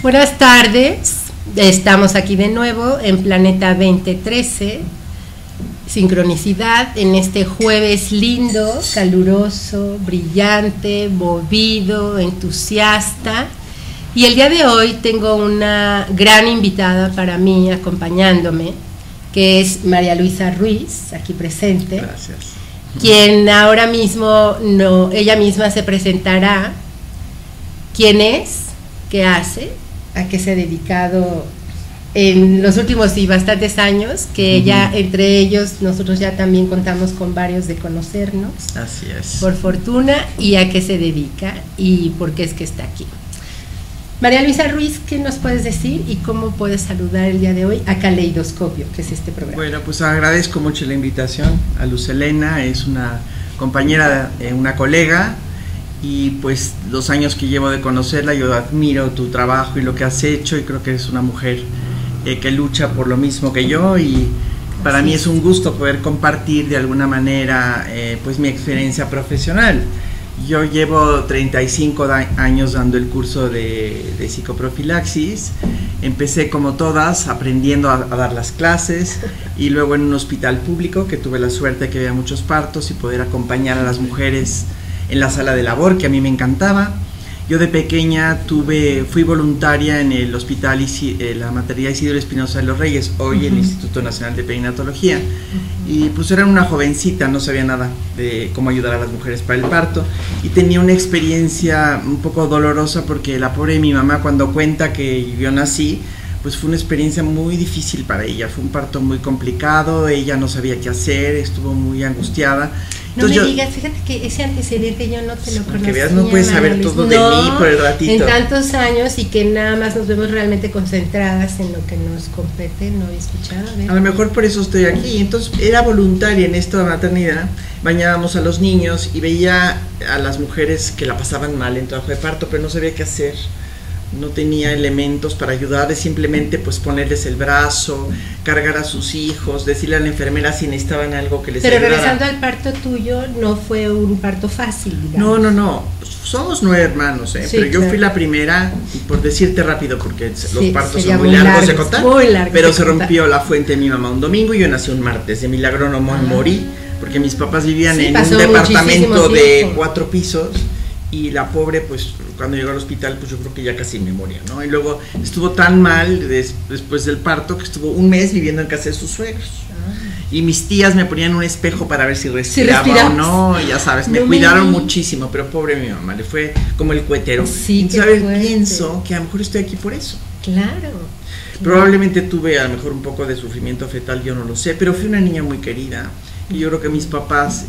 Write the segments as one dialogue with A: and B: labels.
A: Buenas tardes, estamos aquí de nuevo en Planeta 2013, sincronicidad, en este jueves lindo, caluroso, brillante, movido, entusiasta. Y el día de hoy tengo una gran invitada para mí, acompañándome, que es María Luisa Ruiz, aquí presente.
B: Gracias.
A: Quien ahora mismo, ella misma se presentará. ¿Quién es? ¿Qué hace? ¿A qué se ha dedicado en los últimos bastantes años? Que ella, entre ellos, nosotros ya también contamos con varios de conocernos.
B: Así es.
A: Por fortuna, y a qué se dedica y por qué es que está aquí. María Luisa Ruiz, ¿qué nos puedes decir y cómo puedes saludar el día de hoy a Caleidoscopio, que es este programa?
B: Bueno, pues agradezco mucho la invitación a Luz Helena, es una compañera, una colega, y pues los años que llevo de conocerla, yo admiro tu trabajo y lo que has hecho, y creo que eres una mujer que lucha por lo mismo que yo, y para mí es un gusto poder compartir de alguna manera pues mi experiencia profesional. Yo llevo 35 años dando el curso de psicoprofilaxis. Empecé como todas aprendiendo a dar las clases, y luego en un hospital público que tuve la suerte de que había muchos partos y poder acompañar a las mujeres en la sala de labor, que a mí me encantaba. Yo de pequeña fui voluntaria en el hospital, la maternidad Isidro Espinosa de los Reyes, hoy el Instituto Nacional de Perinatología, y pues era una jovencita, no sabía nada de cómo ayudar a las mujeres para el parto, y tenía una experiencia un poco dolorosa porque la pobre de mi mamá, cuando cuenta que yo nací, pues fue una experiencia muy difícil para ella, fue un parto muy complicado, ella no sabía qué hacer, estuvo muy angustiada.
A: Entonces no me digas, fíjate que ese antecedente yo no te lo conocía.
B: Que veas, no puedes saber todo de mí por el ratito.
A: En tantos años, y que nada más nos vemos realmente concentradas en lo que nos compete, no he escuchado.
B: A lo mejor por eso estoy aquí. Entonces era voluntaria en esta maternidad, bañábamos a los niños y veía a las mujeres que la pasaban mal en trabajo de parto, pero no sabía qué hacer. No tenía elementos para ayudarles, simplemente pues ponerles el brazo, cargar a sus hijos, decirle a la enfermera si necesitaban algo que les ayudara.
A: Pero regresando al parto tuyo, no fue un parto fácil, digamos.
B: No, somos 9 hermanos, sí, pero yo fui la primera, y por decirte rápido, porque los partos son muy largos de contar, pero se rompió la fuente de mi mamá un domingo y yo nací un martes, de milagro no morí, porque mis papás vivían en un departamento de 4 pisos, y la pobre, pues cuando llegó al hospital, pues yo creo que ya casi me moría, ¿no? Y luego estuvo tan mal después del parto que estuvo un mes viviendo en casa de sus suegros. Y mis tías me ponían un espejo para ver si respiraba o no, y ya sabes, me cuidaron muchísimo, pero pobre mi mamá, le fue como el cuetero.
A: Sí,
B: ¿sabes? Pienso que a lo mejor estoy aquí por eso.
A: Claro.
B: Probablemente tuve a lo mejor un poco de sufrimiento fetal, yo no lo sé, pero fui una niña muy querida, y yo creo que mis papás,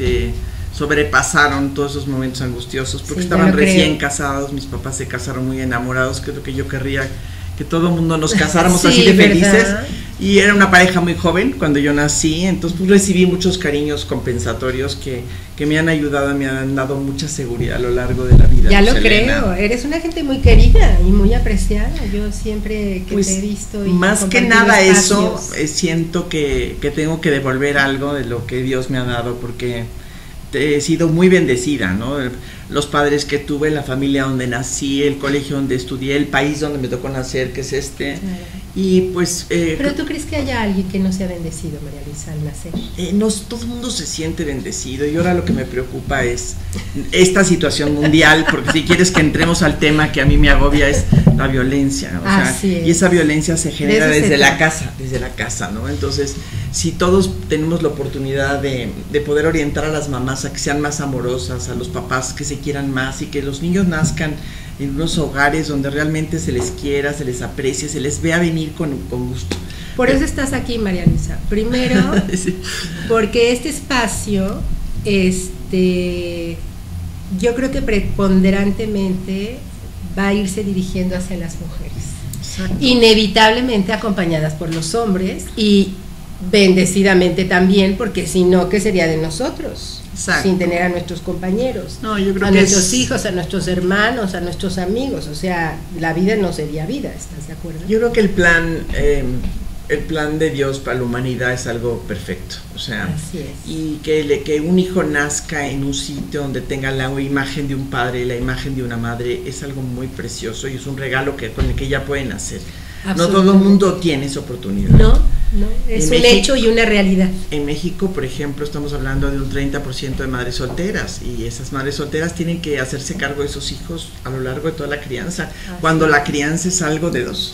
B: sobrepasaron todos esos momentos angustiosos porque estaban recién casados, mis papás se casaron muy enamorados, creo que yo querría que todo el mundo nos casáramos así de felices, y era una pareja muy joven cuando yo nací, entonces pues recibí muchos cariños compensatorios que me han ayudado, me han dado mucha seguridad a lo largo de la vida.
A: Ya lo creo, eres una gente muy querida y muy apreciada, yo siempre que te he visto. Y
B: más que nada espacios. Eso, siento que tengo que devolver algo de lo que Dios me ha dado, porque he sido muy bendecida, ¿no? Los padres que tuve, la familia donde nací, el colegio donde estudié, el país donde me tocó nacer, que es este. Claro. Y pues
A: ¿pero tú crees que haya alguien que no sea bendecido, María Luisa, al nacer?
B: No, todo el mundo se siente bendecido, y ahora lo que me preocupa es esta situación mundial, porque si quieres que entremos al tema que a mí me agobia, es la violencia, y esa violencia se genera desde la casa, ¿no? Entonces, si todos tenemos la oportunidad de poder orientar a las mamás a que sean más amorosas, a los papás que se quieran más, y que los niños nazcan en unos hogares donde realmente se les quiera, se les aprecie, se les vea venir con gusto.
A: Por eso estás aquí, María Luisa. Primero, sí, porque este espacio, yo creo que preponderantemente va a irse dirigiendo hacia las mujeres. Exacto. Inevitablemente acompañadas por los hombres, y bendecidamente también, porque si no, ¿qué sería de nosotros? Exacto. Sin tener a nuestros compañeros, yo creo a nuestros hijos, a nuestros hermanos, a nuestros amigos, o sea, la vida no sería vida, ¿estás de acuerdo?
B: Yo creo que el plan el plan de Dios para la humanidad es algo perfecto, o sea, y que un hijo nazca en un sitio donde tenga la imagen de un padre y la imagen de una madre es algo muy precioso y es un regalo con el que ya pueden nacer. No todo el mundo tiene esa oportunidad.
A: No, es un hecho y una realidad.
B: En México, por ejemplo, estamos hablando de un 30% de madres solteras, y esas madres solteras tienen que hacerse cargo de sus hijos a lo largo de toda la crianza, cuando la crianza es algo de dos.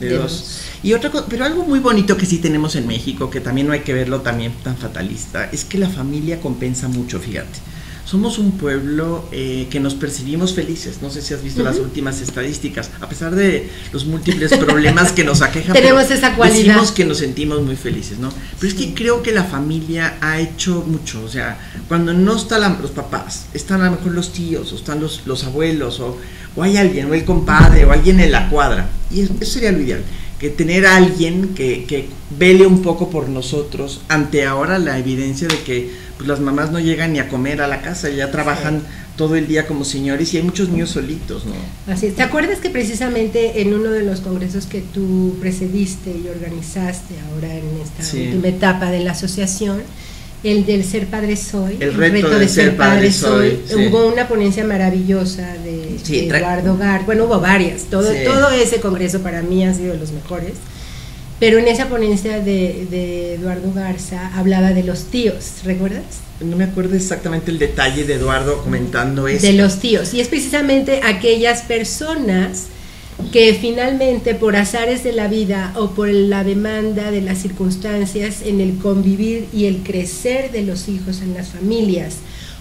B: Y otra cosa, pero algo muy bonito que sí tenemos en México, que también no hay que verlo también tan fatalista, es que la familia compensa mucho, fíjate. Somos un pueblo que nos percibimos felices. No sé si has visto las últimas estadísticas. A pesar de los múltiples problemas que nos aquejan,
A: tenemos esa cualidad.
B: Decimos que nos sentimos muy felices, ¿no? Pero es que creo que la familia ha hecho mucho. O sea, cuando no están los papás, están a lo mejor los tíos, o están los abuelos, o hay alguien, o el compadre, o alguien en la cuadra. Y eso sería lo ideal. Que tener a alguien que vele un poco por nosotros, ante ahora la evidencia de que pues, las mamás no llegan ni a comer a la casa, ya trabajan todo el día como señores, y hay muchos niños solitos, ¿no?
A: Así es. ¿Te acuerdas que precisamente en uno de los congresos que tú precediste y organizaste ahora en esta última etapa de la asociación, el del Ser Padre Soy,
B: el reto de Ser Padre Soy,
A: hubo una ponencia maravillosa de Eduardo Garza, bueno, hubo varias, todo ese congreso para mí ha sido de los mejores, pero en esa ponencia de Eduardo Garza hablaba de los tíos, ¿recuerdas?
B: No me acuerdo exactamente el detalle de Eduardo comentando eso.
A: De los tíos, y es precisamente aquellas personas que finalmente por azares de la vida o por la demanda de las circunstancias en el convivir y el crecer de los hijos en las familias,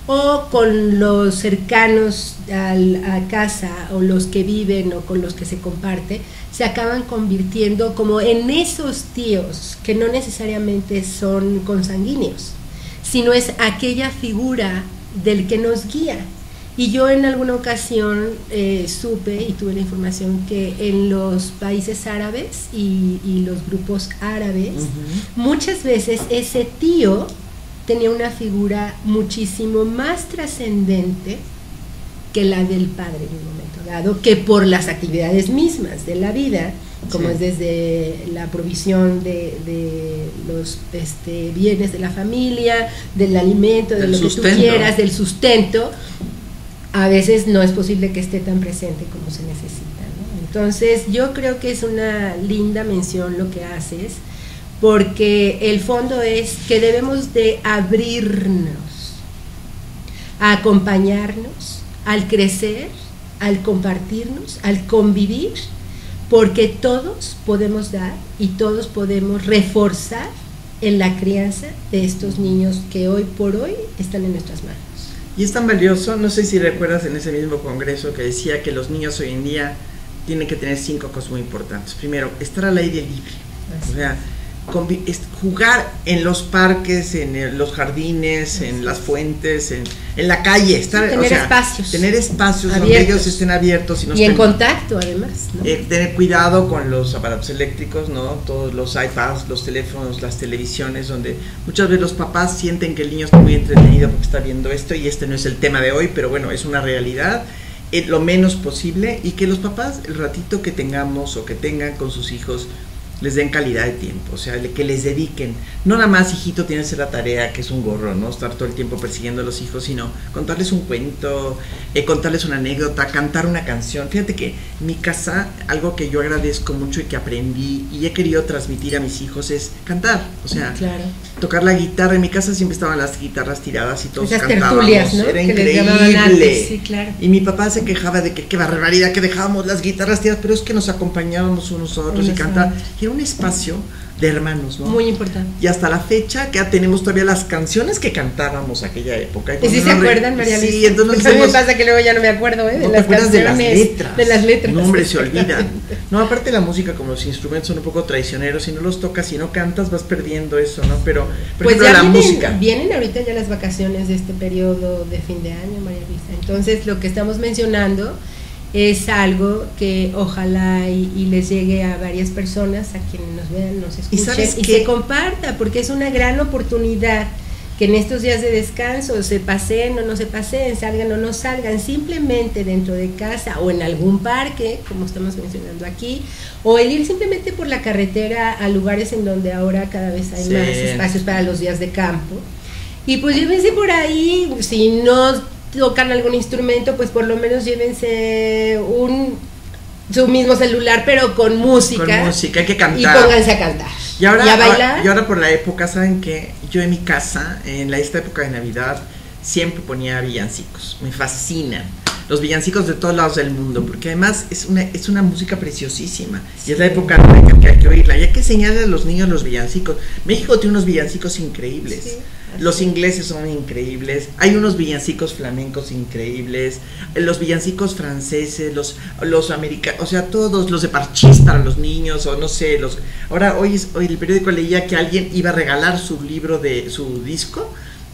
A: o con los cercanos a casa, o los que viven o con los que se comparte, se acaban convirtiendo como en esos tíos que no necesariamente son consanguíneos, sino es aquella figura del que nos guía. Y yo en alguna ocasión supe y tuve la información que en los países árabes y los grupos árabes, muchas veces ese tío tenía una figura muchísimo más trascendente que la del padre en un momento dado, que por las actividades mismas de la vida, como es desde la provisión de los bienes de la familia, del alimento, de lo que tú quieras, del sustento, a veces no es posible que esté tan presente como se necesita, ¿no? Entonces yo creo que es una linda mención lo que haces, porque el fondo es que debemos de abrirnos a acompañarnos, al crecer, al compartirnos, al convivir, porque todos podemos dar y todos podemos reforzar en la crianza de estos niños que hoy por hoy están en nuestras manos.
B: Y es tan valioso, no sé si recuerdas en ese mismo congreso que decía que los niños hoy en día tienen que tener 5 cosas muy importantes. Primero, estar al aire libre, o sea, jugar en los parques, en los jardines, en las fuentes, en la calle, estar, tener espacios donde ellos estén abiertos
A: y en contacto, además, ¿no?
B: Tener cuidado con los aparatos eléctricos, ¿no? Todos los iPads, los teléfonos, las televisiones, donde muchas veces los papás sienten que el niño está muy entretenido porque está viendo esto, y este no es el tema de hoy, pero bueno, es una realidad. Lo menos posible, y que los papás el ratito que tengamos o que tengan con sus hijos les den calidad de tiempo, o sea, que les dediquen, no nada más, hijito, tienes que hacer la tarea, que es un gorro, ¿no? Estar todo el tiempo persiguiendo a los hijos, sino contarles un cuento, contarles una anécdota, cantar una canción. Fíjate que en mi casa, algo que yo agradezco mucho y que aprendí y he querido transmitir a mis hijos es cantar, o sea, tocar la guitarra. En mi casa siempre estaban las guitarras tiradas y todos cantábamos,
A: ¿no?
B: Era increíble. Y mi papá se quejaba de que qué barbaridad que dejábamos las guitarras tiradas, pero es que nos acompañábamos unos a otros y cantábamos. Un espacio de hermanos, ¿no?
A: Muy importante.
B: Y hasta la fecha que ya tenemos todavía las canciones que cantábamos aquella época.
A: ¿Y si se acuerdan, María Luisa?
B: Sí, entonces
A: a mí me pasa que luego ya no me acuerdo, de
B: no
A: las canciones,
B: de las letras.
A: De las letras.
B: No, hombre, se olvidan. No, aparte la música, como los instrumentos son un poco traicioneros, si no los tocas, si no cantas, vas perdiendo eso, ¿no? Pero, por
A: pues
B: ejemplo,
A: ya
B: música.
A: Vienen ahorita ya las vacaciones de este periodo de fin de año, María Luisa. Entonces, lo que estamos mencionando es algo que ojalá y les llegue a varias personas, a quienes nos vean, nos escuchen y se comparta, porque es una gran oportunidad que en estos días de descanso se paseen o no se paseen, salgan o no salgan, simplemente dentro de casa o en algún parque, como estamos mencionando aquí, o el ir simplemente por la carretera a lugares en donde ahora cada vez hay más espacios para los días de campo. Y pues llévense por ahí, si no tocan algún instrumento, pues por lo menos llévense su mismo celular, pero con música.
B: Con música, hay que cantar.
A: Y pónganse a cantar.
B: Y ahora,
A: ¿y a bailar?
B: Y ahora por la época, ¿saben qué? Yo en mi casa, en esta época de Navidad, siempre ponía villancicos. Me fascinan los villancicos de todos lados del mundo, porque además es una música preciosísima. Y es la época que hay que oírla. Y hay que enseñarle a los niños los villancicos. México tiene unos villancicos increíbles. Sí. Los ingleses son increíbles, hay unos villancicos flamencos increíbles, los villancicos franceses, los americanos, o sea, todos los de parchís para los niños, o no sé, ahora hoy el periódico leía que alguien iba a regalar su libro de su disco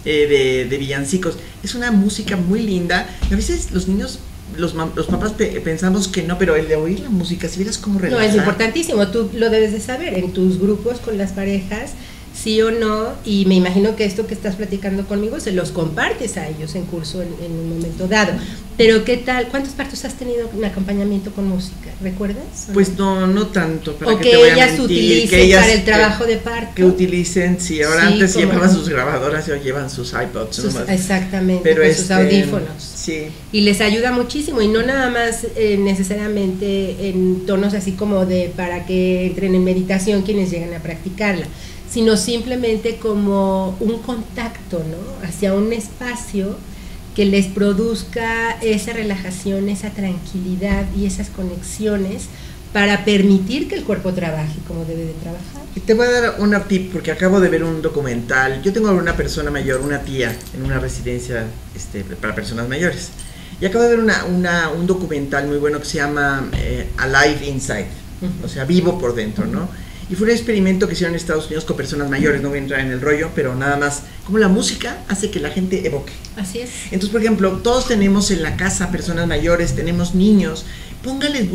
B: de villancicos. Es una música muy linda, y a veces los niños, los papás pensamos que no, pero el de oír la música, si vieras cómo relaja.
A: No, es importantísimo, tú lo debes de saber, en tus grupos con las parejas, sí o no, y me imagino que esto que estás platicando conmigo se los compartes a ellos en curso en un momento dado. Pero ¿qué tal? ¿Cuántos partos has tenido en acompañamiento con música? ¿Recuerdas?
B: Pues no tanto,
A: para que te voy a mentir, utilicen que ellas, para el trabajo de parto.
B: Que utilicen, sí, ahora sí, antes llevaban sus grabadoras y hoy llevan sus iPods.
A: Exactamente, pero con sus audífonos.
B: Sí.
A: Y les ayuda muchísimo, y no nada más necesariamente en tonos así como de para que entren en meditación quienes llegan a practicarla, sino simplemente como un contacto, ¿no? Hacia un espacio que les produzca esa relajación, esa tranquilidad y esas conexiones para permitir que el cuerpo trabaje como debe de trabajar.
B: Y te voy a dar una tip, porque acabo de ver un documental. Yo tengo una persona mayor, una tía, en una residencia para personas mayores, y acabo de ver un documental muy bueno que se llama Alive Inside, o sea, vivo por dentro, ¿no? Y fue un experimento que hicieron en Estados Unidos con personas mayores, no voy a entrar en el rollo, pero nada más, como la música hace que la gente evoque.
A: Así es.
B: Entonces, por ejemplo, todos tenemos en la casa personas mayores, tenemos niños, póngales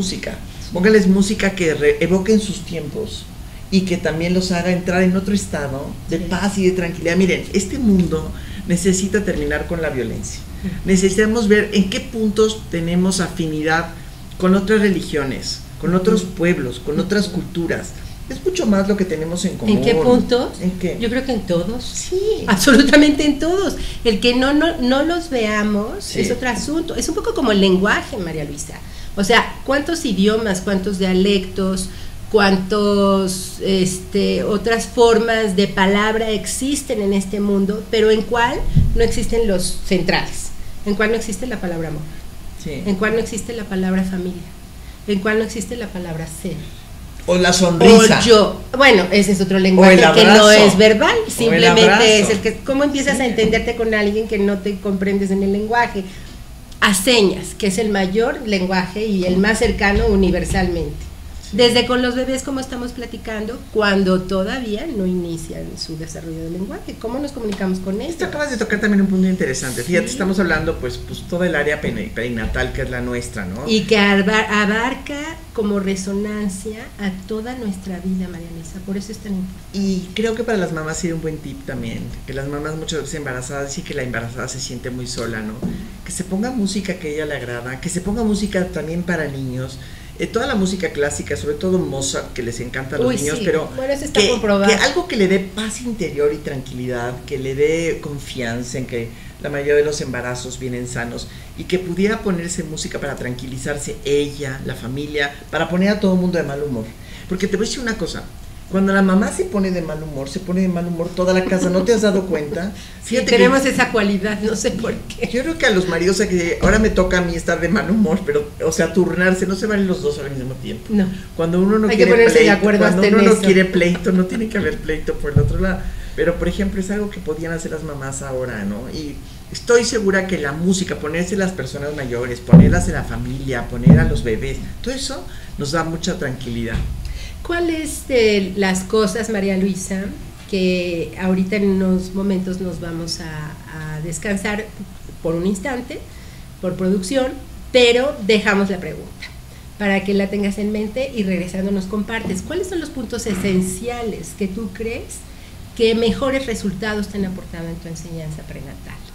B: música que evoquen sus tiempos y que también los haga entrar en otro estado de paz y de tranquilidad. Miren, este mundo necesita terminar con la violencia. Necesitamos ver en qué puntos tenemos afinidad con otras religiones, con otros pueblos, con otras culturas. Es mucho más lo que tenemos en común.
A: ¿En qué puntos?
B: ¿En qué?
A: Yo creo que en todos.
B: Sí.
A: Absolutamente en todos. El que no los veamos es otro asunto. Es un poco como el lenguaje, María Luisa. O sea, ¿cuántos idiomas, cuántos dialectos, cuántos otras formas de palabra existen en este mundo? Pero ¿en cuál no existen los centrales? ¿En cuál no existe la palabra amor?
B: Sí.
A: ¿En cuál no existe la palabra familia? ¿En cuál no existe la palabra ser?
B: O la sonrisa.
A: O yo. Bueno, ese es otro lenguaje que no es verbal, simplemente es el que. ¿Cómo empiezas a entenderte con alguien que no te comprendes en el lenguaje? A señas, que es el mayor lenguaje y el más cercano universalmente. Sí. Desde con los bebés, como estamos platicando, cuando todavía no inician su desarrollo del lenguaje. ¿Cómo nos comunicamos con esto?
B: Acabas de tocar también un punto interesante. Fíjate, estamos hablando pues toda el área perinatal que es la nuestra, ¿no?
A: Y que abarca como resonancia a toda nuestra vida, María Luisa. Por eso es tan importante.
B: Y creo que para las mamás sería un buen tip también, que las mamás muchas veces embarazadas, sí que la embarazada se siente muy sola, ¿no? Que se ponga música que a ella le agrada, que se ponga música también para niños. Toda la música clásica, sobre todo Mozart, que les encanta a los niños,
A: sí.
B: Pero
A: bueno, eso está comprobado.
B: Que algo que le dé paz interior y tranquilidad, que le dé confianza en que la mayoría de los embarazos vienen sanos, y que pudiera ponerse música para tranquilizarse ella, la familia, para poner a todo el mundo de mal humor. Porque te voy a decir una cosa, cuando la mamá se pone de mal humor toda la casa, ¿no te has dado cuenta?
A: Fíjate, sí, tenemos esa cualidad, no sé por qué.
B: Yo creo que a los maridos, que ahora me toca a mí estar de mal humor, pero, o sea, turnarse, no se valen los dos al mismo tiempo.
A: No.
B: Cuando uno no
A: Hay
B: quiere
A: que ponerse
B: pleito,
A: de acuerdo
B: cuando
A: hasta
B: uno no
A: eso.
B: quiere pleito, no tiene que haber pleito por el otro lado. Pero, por ejemplo, es algo que podían hacer las mamás ahora, ¿no? Y estoy segura que la música, ponerse las personas mayores, ponerlas en la familia, poner a los bebés, todo eso nos da mucha tranquilidad.
A: ¿Cuáles de las cosas, María Luisa, que ahorita en unos momentos nos vamos a descansar por un instante, por producción, pero dejamos la pregunta para que la tengas en mente y regresando nos compartes? ¿Cuáles son los puntos esenciales que tú crees que mejores resultados te han aportado en tu enseñanza prenatal.